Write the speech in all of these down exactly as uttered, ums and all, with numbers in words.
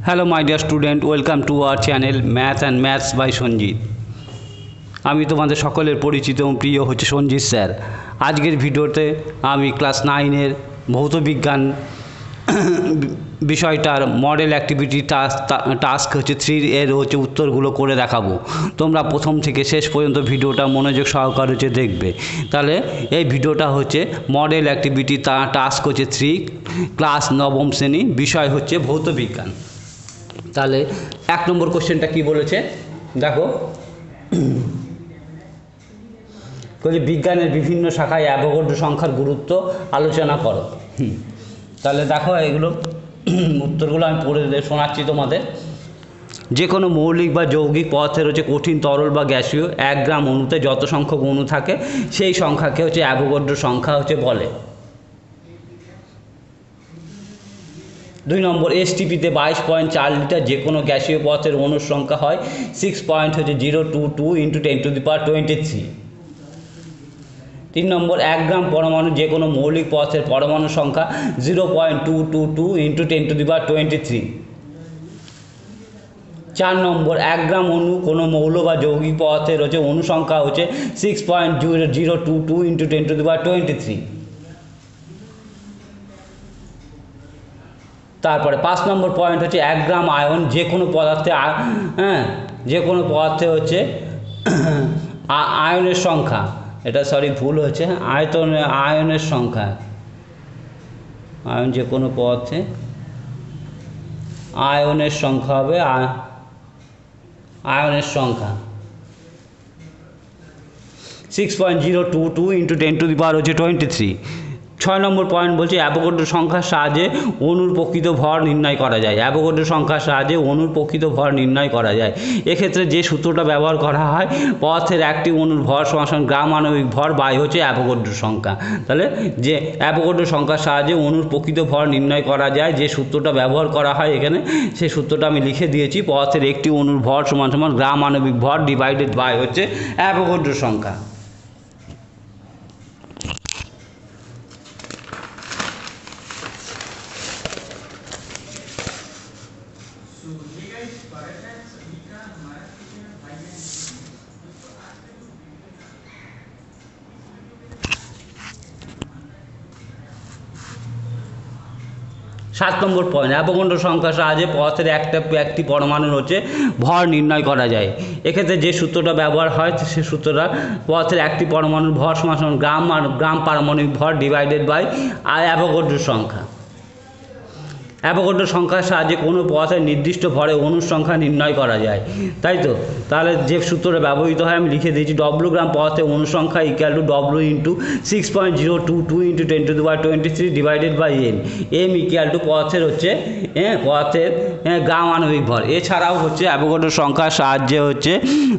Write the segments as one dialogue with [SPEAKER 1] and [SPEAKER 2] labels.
[SPEAKER 1] Hello my dear student, welcome to our channel math and maths by Sanjit. আমি তোমাদের সকলের পরিচিত এবং প্রিয় হচ্ছে সঞ্জিত স্যার। আজকের ভিডিওতে আমি ক্লাস নাইনের ভৌতবিজ্ঞান বিষয়টার মডেল অ্যাক্টিভিটি টাস্ক টাস্ক হচ্ছে থ্রি এর হচ্ছে উত্তরগুলো করে দেখাবো। তোমরা প্রথম থেকে শেষ পর্যন্ত ভিডিওটা মনোযোগ সহকারে হচ্ছে দেখবে। তাহলে এই ভিডিওটা হচ্ছে মডেল অ্যাক্টিভিটি টাস্ক হচ্ছে থ্রি, ক্লাস নবম শ্রেণী, বিষয় হচ্ছে ভৌতবিজ্ঞান। তাহলে এক নম্বর কোশ্চেনটা কি বলেছে দেখো, বলছে বিজ্ঞানের বিভিন্ন শাখায় অ্যাভোগাড্রো সংখ্যার গুরুত্ব আলোচনা করো। তাহলে দেখো এগুলো উত্তরগুলো আমি পড়ে শোনাচ্ছি তোমাদের। যে কোনো মৌলিক বা যৌগিক পদার্থের হচ্ছে কঠিন, তরল বা গ্যাসীয় এক গ্রাম অণুতে যত সংখ্যক অণু থাকে সেই সংখ্যাকে হচ্ছে অ্যাভোগাড্রো সংখ্যা হচ্ছে বলে। দুই নম্বর, এসটিপিতে বাইশ পয়েন্ট চার লিটার যে কোনো গ্যাসীয় পদার্থের অণুর সংখ্যা হয় সিক্স পয়েন্ট হচ্ছে zero two two into ten to the power twenty three. তিন নম্বর, এক গ্রাম পরমাণু যে কোনো মৌলিক পদার্থের পরমাণু সংখ্যা zero point two two two into ten to the power twenty three. চার নম্বর, এক গ্রাম অণু কোনো মৌল বা যৌগিক পদার্থের হচ্ছে অণু সংখ্যা হচ্ছে six point zero zero two two into ten to the power twenty three. তারপরে পাঁচ নম্বর পয়েন্ট হচ্ছে এক গ্রাম আয়ন যে কোনো পদার্থে, হ্যাঁ যে কোনো পদার্থে হচ্ছে আয়নের সংখ্যা, এটা সরি ভুল হচ্ছে, আয়তন আয়নের সংখ্যা, আয়ন যে কোনো পদার্থে আয়নের সংখ্যা হবে আয়নের সংখ্যা six point zero two two into ten to the power হচ্ছে টোয়েন্টি থ্রি। ছয় নম্বর পয়েন্ট বলছে অ্যাভোগাড্রো সংখ্যার সাহায্যে অণুর প্রকৃত ভর নির্ণয় করা যায়। অ্যাভোগাড্রো সংখ্যার সাহায্যে অণুর প্রকৃত ভর নির্ণয় করা যায়। এক্ষেত্রে যে সূত্রটা ব্যবহার করা হয়, পদার্থের একটি অণুর ভর সমান গ্রাম আণবিক ভর বাই হচ্ছে অ্যাভোগাড্রো সংখ্যা। তাহলে যে অ্যাভোগাড্রো সংখ্যার সাহায্যে অণুর প্রকৃত ভর নির্ণয় করা যায়, যে সূত্রটা ব্যবহার করা হয় এখানে সেই সূত্রটা আমি লিখে দিয়েছি। পদার্থের একটি অণুর ভর সমান সমান গ্রাম আণবিক ভর ডিভাইডেড বাই হচ্ছে অ্যাভোগাড্রো সংখ্যা। সাত নম্বর পয়েন্ট, অ্যাভোগাড্রো সংখ্যার সাহায্যে পদার্থের একটা একটি পরমাণুর হচ্ছে ভর নির্ণয় করা যায়। এক্ষেত্রে যে সূত্রটা ব্যবহার হয় সে সূত্রটা পদার্থের একটি পরমাণুর ভর সমান সমান গ্রাম আর গ্রাম পারমাণবিক ভর ডিভাইডেড বাই অ্যাভোগাড্রো সংখ্যা। অ্যাভোগাড্রো সংখ্যার সাহায্যে কোনো পদার্থের নির্দিষ্ট ভরে অণুর সংখ্যা নির্ণয় করা যায়, তাই তো? তাহলে যে সূত্রটা ব্যবহৃত হয় আমি লিখে দিয়েছি, ডব্লিউ গ্রাম পদার্থের অণু সংখ্যা equal to W into six point zero two two into ten to the power twenty three divided by M. M equal to পদার্থের হচ্ছে হ্যাঁ পদার্থের হ্যাঁ গ্রাম আণবিক ভর। এছাড়াও হচ্ছে অ্যাভোগাড্রো সংখ্যার সাহায্যে হচ্ছে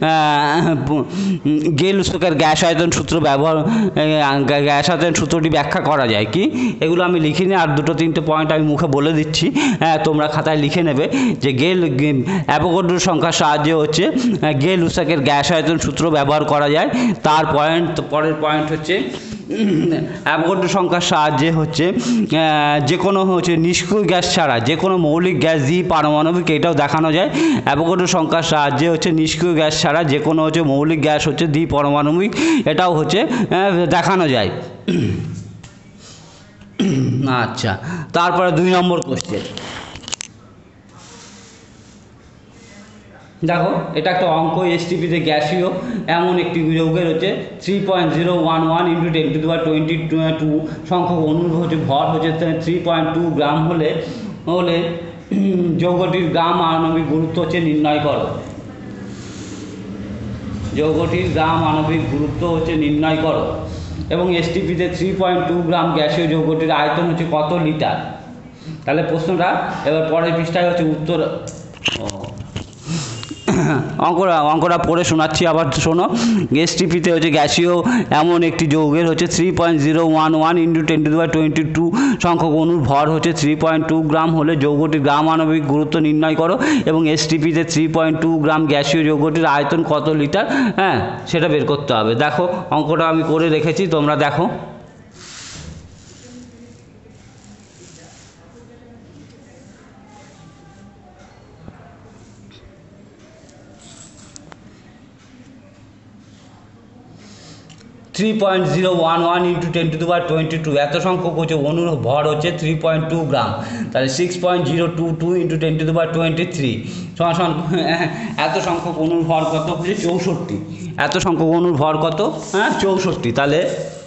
[SPEAKER 1] গেল-স্টোকের গ্যাস আয়তন সূত্র ব্যবহার গ্যাস আয়তন সূত্রটি ব্যাখ্যা করা যায়। কি এগুলো আমি লিখিনি, আর দুটো তিনটে পয়েন্ট আমি মুখে বলে দিচ্ছি, হ্যাঁ তোমরা খাতায় লিখে নেবে যে গেল অ্যাভোগাড্রো সংখ্যার সাহায্যে হচ্ছে গেল-স্টোকের গ্যাস আয়তন সূত্র ব্যবহার করা যায়। তার পয়েন্ট পরের পয়েন্ট হচ্ছে অ্যাভোগাড্রো সংখ্যার সাহায্যে হচ্ছে যে কোনো হচ্ছে নিষ্ক্রিয় গ্যাস ছাড়া যে কোনো মৌলিক গ্যাস দ্বি পারমাণবিক, এটাও দেখানো যায়। অ্যাভোগাড্রো সংখ্যার সাহায্যে হচ্ছে নিষ্ক্রিয় গ্যাস ছাড়া যে কোনো হচ্ছে মৌলিক গ্যাস হচ্ছে দ্বি পারমাণবিক, এটাও হচ্ছে দেখানো যায়। আচ্ছা, তারপরে দুই নম্বর কোশ্চেন দেখো, এটা একটা অঙ্ক। এসটিপিতে গ্যাসীয় এমন একটি যৌগের হচ্ছে three point zero one one into ten to the power twenty two সংখ্যক অণুর হচ্ছে ভর হচ্ছে থ্রি পয়েন্ট টু গ্রাম হলে হলে যৌগটির গ্রাম আণবিক গুরুত্ব হচ্ছে নির্ণয় করো। যৌগটির গ্রাম আণবিক গুরুত্ব হচ্ছে নির্ণয় করো। এবং এসটিপিতে থ্রি পয়েন্ট টু গ্রাম গ্যাসীয় যৌগটির আয়তন হচ্ছে কত লিটার? তাহলে প্রশ্নটা এবার পরের পৃষ্ঠায় হচ্ছে উত্তর। অঙ্কটা অঙ্কটা পড়ে শোনাচ্ছি আবার শোনো। এসটিপিতে হচ্ছে গ্যাসীয় এমন একটি যৌগের হচ্ছে three point zero one one into ten to the power twenty two সংখ্যক অণুর ভর হচ্ছে থ্রি পয়েন্ট টু গ্রাম হলে যৌগটির গ্রাম আণবিক গুরুত্ব নির্ণয় করো। এবং এসটিপিতে থ্রি পয়েন্ট টু গ্রাম গ্যাসীয় যৌগটির আয়তন কত লিটার, হ্যাঁ সেটা বের করতে হবে। দেখো অঙ্কটা আমি করে রেখেছি, তোমরা দেখো। Three point zero one one into ten to the power twenty two এত সংখ্যক হচ্ছে অনুর ভর হচ্ছে থ্রি পয়েন্ট টু গ্রাম, তাহলে six point zero two two into ten to the power twenty three সমান সমান এত সংখ্যক অনুর ভর কত হচ্ছে চৌষট্টি, এত সংখ্যক অনুর ভর কত, হ্যাঁ চৌষট্টি, তাহলে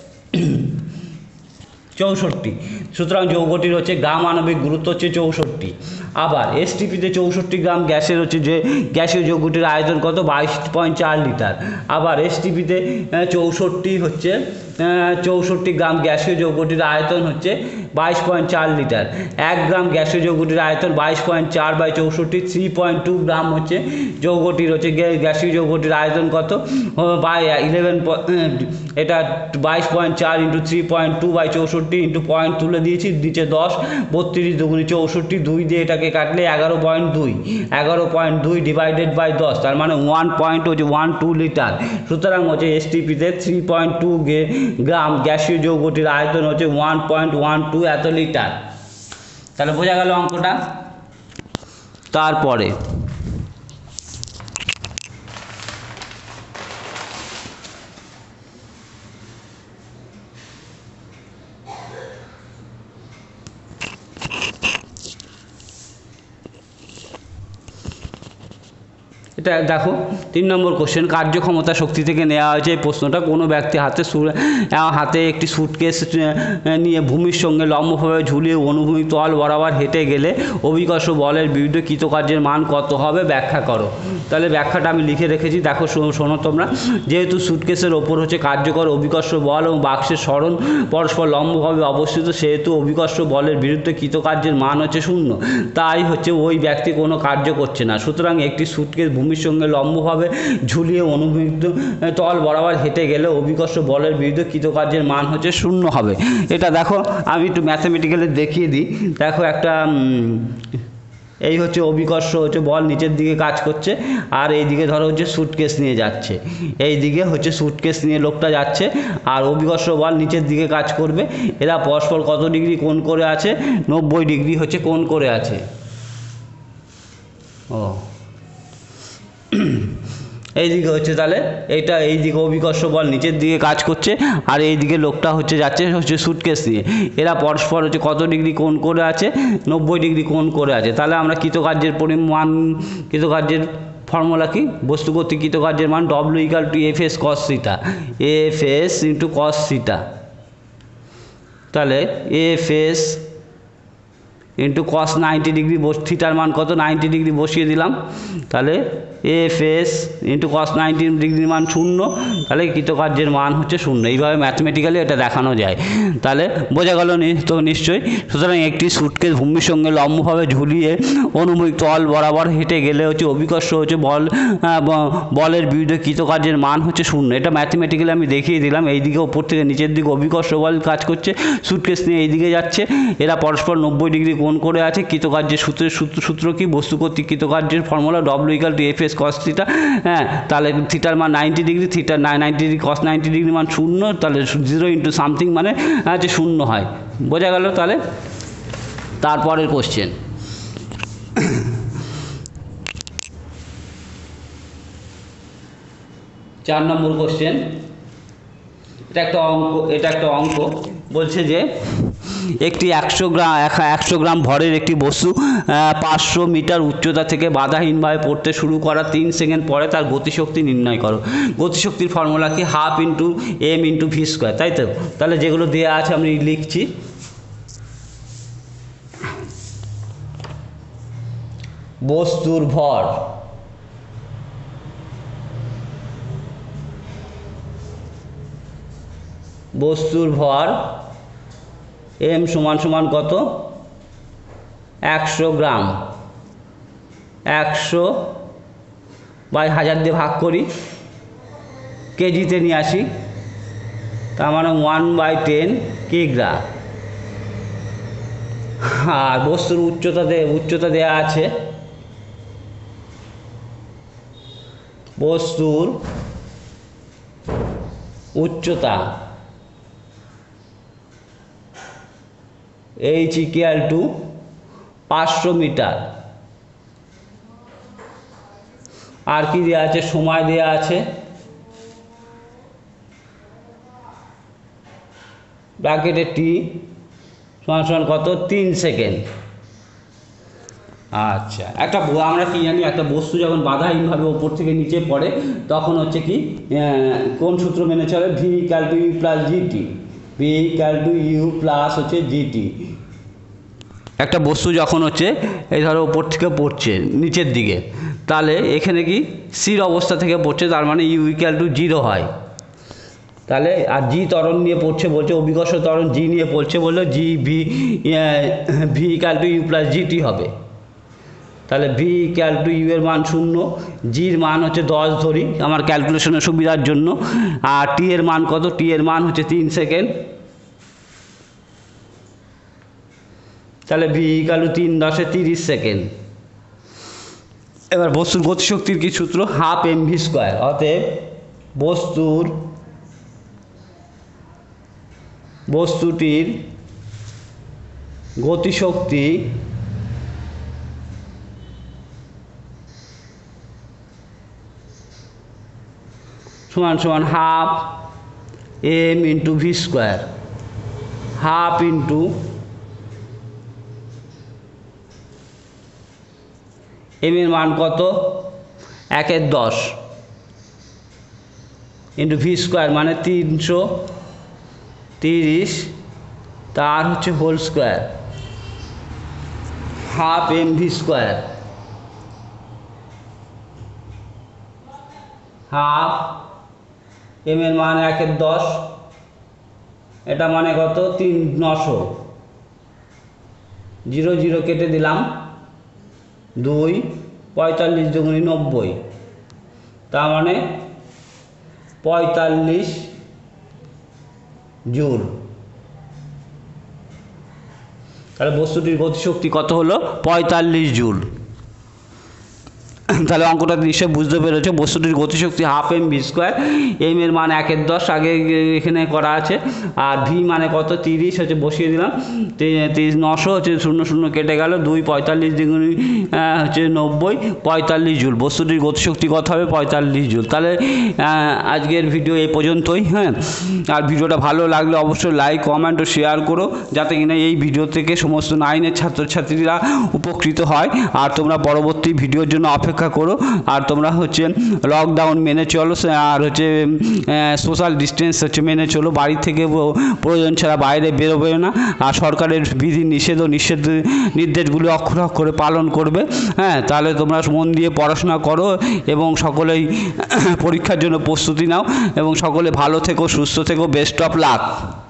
[SPEAKER 1] চৌষট্টি। সুতরাং যৌগটির হচ্ছে গ্রাম আণবিক গুরুত্ব হচ্ছে চৌষট্টি। আবার এসটিপিতে চৌষট্টি গ্রাম গ্যাসের হচ্ছে যে গ্যাসীয় যৌগটির আয়তন কত বাইশ পয়েন্ট চার লিটার। আবার এসটিপিতে চৌষট্টি হচ্ছে চৌষট্টি গ্রাম গ্যাসীয় যৌগটির আয়তন হচ্ছে বাইশ পয়েন্ট চার লিটার। এক গ্রাম গ্যাসীয় যৌগটির আয়তন বাইশ পয়েন্ট চার বাই চৌষট্টি, থ্রি পয়েন্ট টু গ্রাম হচ্ছে যৌগটির হচ্ছে গ্যাসীয় যৌগটির আয়তন কত বাই ইলেভেন, এটা বাইশ পয়েন্ট চার into three point two by চৌষট্টি ইন্টু পয়েন্ট তুলে দিয়েছি, দিচ্ছে দশ, বত্রিশ দুগুণি চৌষট্টি, দুই দিয়ে এটাকে কাটলে এগারো পয়েন্ট দুই, এগারো পয়েন্ট দুই ডিভাইডেড বাই দশ, তার মানে ওয়ান পয়েন্ট হচ্ছে ওয়ান টু লিটার। সুতরাং হচ্ছে এসটিপিতে থ্রি পয়েন্ট টু গ্রাম গ্যাসীয় যৌগটির আয়তন হচ্ছে ওয়ান পয়েন্ট ওয়ান টু এত লিটার। তাহলে বোঝা গেল অঙ্কটা। তারপরে এটা দেখো তিন নম্বর কোশ্চেন, কার্যক্ষমতা শক্তি থেকে নেওয়া হয়েছে এই প্রশ্নটা। কোনো ব্যক্তি হাতে হাতে একটি সুটকেস নিয়ে ভূমির সঙ্গে লম্বভাবে ঝুলিয়ে অনুভূমিক তল বরাবর হেঁটে গেলে অভিকর্ষ বলের বিরুদ্ধে কৃতকার্যের মান কত হবে ব্যাখ্যা করো। তাহলে ব্যাখ্যাটা আমি লিখে রেখেছি, দেখো শোনো তোমরা। যেহেতু সুটকেসের ওপর হচ্ছে কার্যকর অভিকর্ষ বল এবং বাক্সের সরণ পরস্পর লম্বভাবে অবস্থিত, সেহেতু অভিকর্ষ বলের বিরুদ্ধে কৃতকার্যের মান হচ্ছে শূন্য। তাই হচ্ছে ওই ব্যক্তি কোনো কার্য করছে না। সুতরাং একটি সুটকেস ভূমির সঙ্গে লম্বভাবে ঝুলিয়ে অনুভূমিক তল বরাবর হেঁটে গেলে অভিকর্ষ বলের বিরুদ্ধে কৃতকার্যের মান হচ্ছে শূন্য হবে। এটা দেখো আমি একটু ম্যাথামেটিক্যালি দেখিয়ে দিই। দেখো একটা এই হচ্ছে অভিকর্ষ হচ্ছে বল নিচের দিকে কাজ করছে, আর এই দিকে ধরো হচ্ছে সুটকেস নিয়ে যাচ্ছে, এই দিকে হচ্ছে সুটকেস নিয়ে লোকটা যাচ্ছে, আর অভিকর্ষ বল নিচের দিকে কাজ করবে। এরা পরস্পর কত ডিগ্রি কোণ করে আছে, নব্বই ডিগ্রি হচ্ছে কোণ করে আছে। ও এইদিকে হচ্ছে তাহলে এইটা এইদিকে অভিকর্ষ বল নিচের দিকে কাজ করছে, আর এইদিকে লোকটা হচ্ছে যাচ্ছে হচ্ছে সুটকেস নিয়ে। এরা পরস্পর হচ্ছে কত ডিগ্রি কোণ করে আছে, নব্বই ডিগ্রি কোণ করে আছে। তাহলে আমরা কৃতকার্যের পরিমাণ, কৃতকার্যের ফর্মুলা কি, বস্তু কর্তৃক কৃতকার্যের মান W equal to F S cos theta, F S into cos theta. তাহলে F S into cos ninety degree, থিটার মান কত নাইনটি ডিগ্রি বসিয়ে দিলাম, তাহলে F S into cos ninety ডিগ্রির মান শূন্য, তাহলে কৃতকার্যের মান হচ্ছে শূন্য। এইভাবে ম্যাথমেটিক্যালি এটা দেখানো যায়। তাহলে বোঝা গেল তো নিশ্চয়ই। সুতরাং একটি সুটকেস ভূমির সঙ্গে লম্বভাবে ঝুলিয়ে অনুভূমিক তল বরাবর হেঁটে গেলে হচ্ছে অভিকর্ষ হচ্ছে বল বলের বিরুদ্ধে কৃতকার্যের মান হচ্ছে শূন্য। এটা ম্যাথমেটিক্যালি আমি দেখিয়ে দিলাম। এইদিকে ওপর থেকে নিচের দিকে অভিকর্ষ বল কাজ করছে, সুটকেস নিয়ে এইদিকে যাচ্ছে, এরা পরস্পর নব্বই ডিগ্রি কোণ করে আছে। কৃতকার্যের সূত্রের সূত্র সূত্র কি, বস্তু কর্তৃক কৃতকার্যের formula W equal to F S cos theta. হ্যাঁ, তাহলে থিটার মান নাইনটি ডিগ্রি, থিটার ninety degree cos ninety degree মান শূন্য, তাহলে জিরো ইন্টু সামথিং মানে হচ্ছে শূন্য হয়। বোঝা গেল। তাহলে তারপরের কোশ্চেন, চার নম্বর কোশ্চেন। এটা একটা অঙ্ক, এটা একটা অঙ্ক বলছে যে একটি একশো গ্রাম একশো গ্রাম ভরের একটি বস্তু পাঁচশো মিটার উচ্চতা থেকে বাধাহীনভাবে পড়তে শুরু করা তিন সেকেন্ড পরে তার গতিশক্তি নির্ণয় করো। গতিশক্তির ফর্মুলা কি, half into M into V square, তাই তো? তাহলে যেগুলো দেওয়া আছে আমি লিখছি। বস্তুর ভর বস্তুর ভর এম সমান সমান কত, একশো গ্রাম, একশো বাই হাজার দিয়ে ভাগ করি, কেজিতে নিয়ে আসি, তার মানে ওয়ান বাই টেন কিগ্রা। আর বস্তুর উচ্চতা দে উচ্চতা দেওয়া আছে, বস্তুর উচ্চতা এইচ ইকুয়াল টু পাঁচশো মিটার। আর কি দেওয়া আছে, সময় দেওয়া আছে ব্র্যাকেটে টি সমান সমান কত তিন সেকেন্ড। আচ্ছা, একটা আমরা কি জানি, একটা বস্তু যখন বাধাহীনভাবে ওপর থেকে নিচে পড়ে তখন হচ্ছে কি কোন সূত্র মেনে চলে, V equal to U plus GT. V equal to U plus হচ্ছে জিটি। একটা বস্তু যখন হচ্ছে এই ধরো ওপর থেকে পড়ছে নিচের দিকে, তাহলে এখানে কি স্থির অবস্থা থেকে পড়ছে, তার মানে ইউ ইকুয়াল টু জিরো হয়। তাহলে আর জি ত্বরণ নিয়ে পড়ছে বলছে, অভিকর্ষ ত্বরণ জি নিয়ে পড়ছে বললে G V V equal to U plus GT হবে। তাহলে ভি ইকুয়াল টু ইউ এর মান শূন্য, জির মান হচ্ছে দশ ধরি আমার ক্যালকুলেশনের সুবিধার জন্য, আর টি এর মান কত, টি এর মান হচ্ছে তিন সেকেন্ড। তাহলে ভি ইকুয়াল টু তিন দশে তিরিশ সেকেন্ড। এবার বস্তুর গতিশক্তির কি সূত্র, হাফ এম ভি স্কোয়ার। অতএব বস্তুর বস্তুটির গতিশক্তি সমান সমান half M into V square, half into M এর মান কত একের দশ ইন্টু ভি স্কোয়ার মানে তিনশো তিরিশ, তার হচ্ছে whole square, half M V square, half M এর মান একের দশ, এটা মানে কত তিন নশো, জিরো জিরো কেটে দিলাম, দুই পঁয়তাল্লিশ দুগুণি নব্বই, তার মানে পঁয়তাল্লিশ জুল। তাহলে বস্তুটির গতিশক্তি কত হলো, পঁয়তাল্লিশ জুল। তাহলে অঙ্কটা নিশ্চয় বুঝতে পেরেছো, বস্তুটির গতিশক্তি half M V square, M এর মান একের দশ আগে এখানে করা আছে, আর ভি মানে কত তিরিশ হচ্ছে বসিয়ে দিলাম, তিরিশ নশো হচ্ছে শূন্য শূন্য কেটে গেল, দুই পঁয়তাল্লিশ দ্বিগুণ হচ্ছে নব্বই, পঁয়তাল্লিশ জুল। বস্তুটির গতিশক্তি কত হবে, পঁয়তাল্লিশ জুল। তাহলে আজকের ভিডিও এই পর্যন্তই। হ্যাঁ, আর ভিডিওটা ভালো লাগলে অবশ্যই লাইক কমেন্ট ও শেয়ার করো, যাতে কিনা এই ভিডিও থেকে সমস্ত নাইনের ছাত্রছাত্রীরা উপকৃত হয়। আর তোমরা পরবর্তী ভিডিওর জন্য অপেক্ষা করো। আর তোমরা হচ্ছে লকডাউন মেনে চলো, আর হচ্ছে সোশ্যাল ডিস্টেন্স হচ্ছে মেনে চলো, বাড়ি থেকে প্রয়োজন ছাড়া বাইরে বেরোবে না, আর সরকারের বিধি নিষেধ ও নিষেধ নির্দেশগুলি অক্ষর অক্ষরে পালন করবে। হ্যাঁ, তাহলে তোমরা মন দিয়ে পড়াশোনা করো এবং সকলেই পরীক্ষার জন্য প্রস্তুতি নাও, এবং সকলে ভালো থেকো, সুস্থ থেকো। Best of lakh.